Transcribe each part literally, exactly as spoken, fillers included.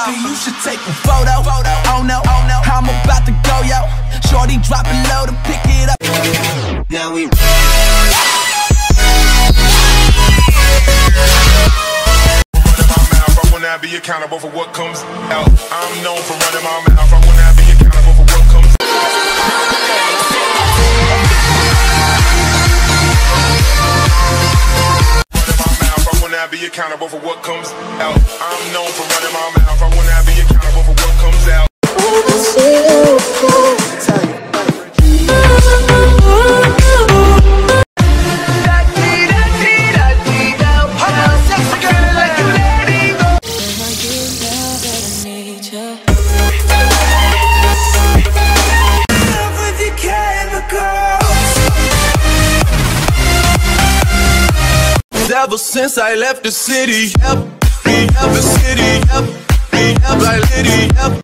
You should take a photo. Oh no, oh no, I'm about to go, yo. Shorty drop it low to pick it up. Now we. I be accountable for what comes out. I'm known for running my mouth. I wanna be accountable for what comes out. Running my mouth. I wanna be accountable for what comes out. I'm known for running my mouth. I wanna be accountable for what comes out. Ever since I left the city, help me help the city, help me help my lady, help.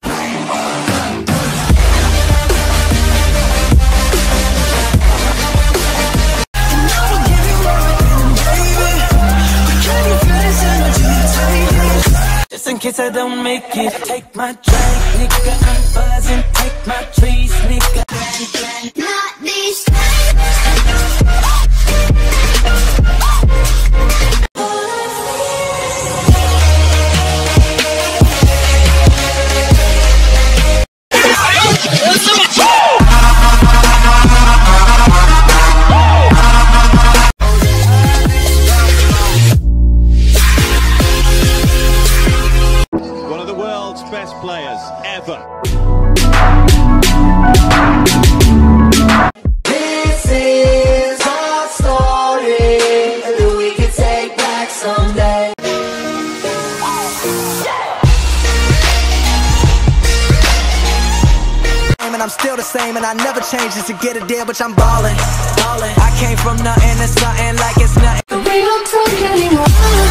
Just in case I don't make it, take my drink, nigga, I'm buzzing, take my trees, nigga. Not these best players ever. This is our story that we can take back someday. And I'm still the same, and I never change just to get it there, but I'm ballin', ballin'. I came from nothing to something like it's nothing. We don't talk anymore.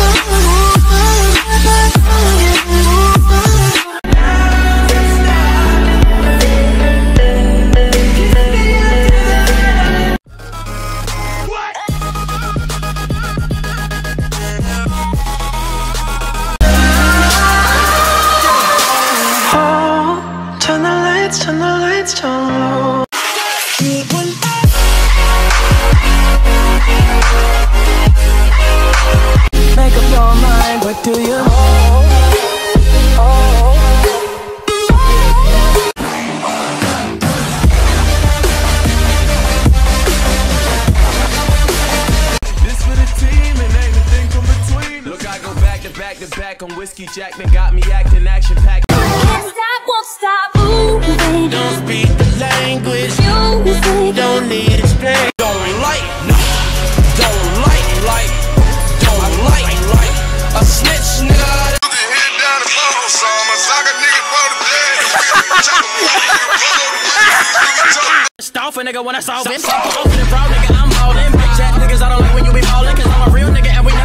Turn the lights, turn the lights, turn low. Make up your mind, what do you hold? This for the team and ain't a thing from between. Look, I go back to back to back on Whiskey Jackman, got me acting action packed. Can't stop, won't stop moving. Don't speak the language, Music. don't need explain. Don't like, no, don't like, like, don't like, like a snitch, nigga. Hit down the phone, so I'm a soccer nigga for the bed. Stomp a nigga when I saw it. Off the brown nigga, I'm all in. Big chat niggas, I don't like when you be ballin', cause I'm a real nigga and we know